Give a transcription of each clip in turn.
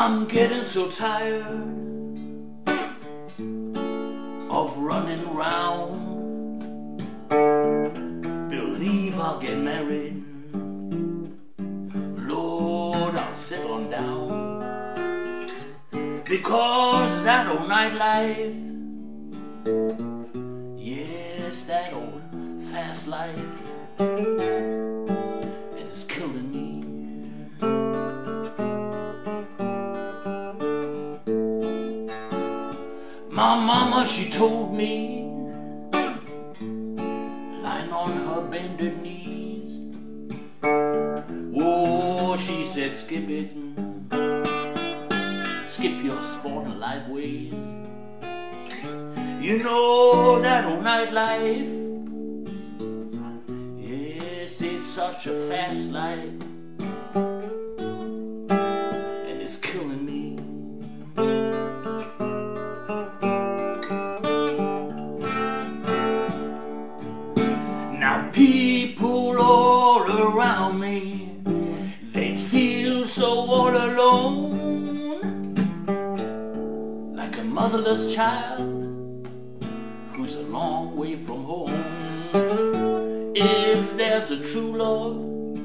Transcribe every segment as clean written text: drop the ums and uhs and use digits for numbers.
I'm getting so tired of running round. Believe I'll get married, Lord, I'll settle down. Because that old nightlife, yes, that old fast life, and it's killing me. My mama, she told me, lying on her bended knees, oh, she said, skip it, skip your sporting life ways. You know that old nightlife, yes, it's such a fast life, and it's killing me. Now people all around me, they feel so all alone, like a motherless child who's a long way from home. If there's a true love,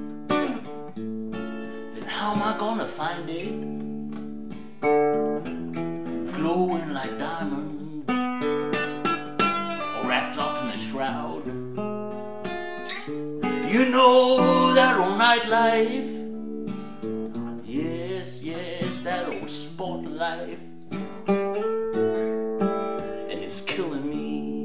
then how am I gonna find it? Glowing like diamond, or wrapped up in a shroud. You know that old nightlife, yes, yes, that old sporting life, and it's killing me.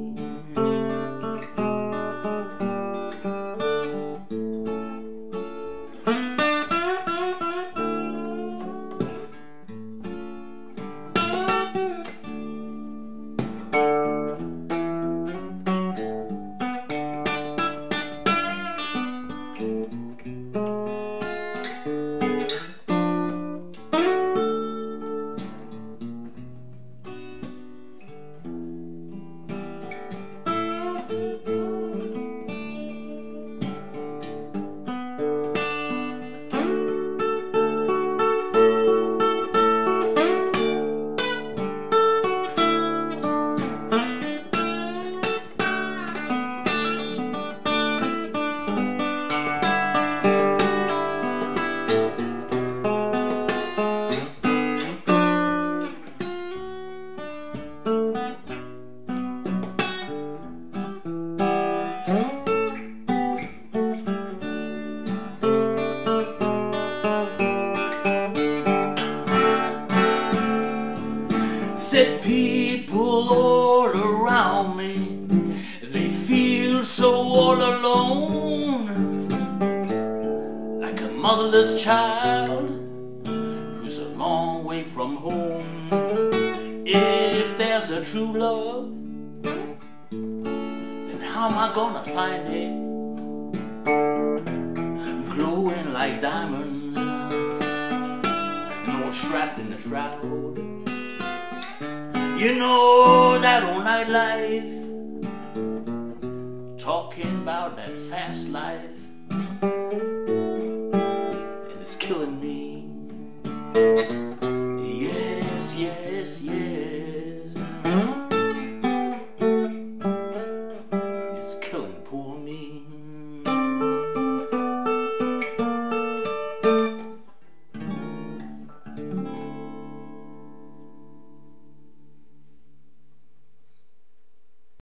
Said people all around me, they feel so all alone, like a motherless child who's a long way from home. If there's a true love, then how am I gonna find it? Glowing like diamonds, no strapped in the shroud. You know that old nightlife, talking about that fast life, and it's killing me.